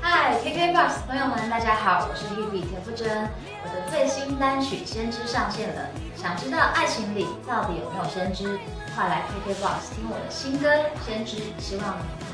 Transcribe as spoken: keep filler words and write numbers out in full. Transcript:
嗨，K K B O X 朋友们，大家好，我是 Hebe 田馥甄。我的最新单曲《先知》上线了，想知道爱情里到底有没有先知？快来 K K B O X 听我的新歌《先知》，希望你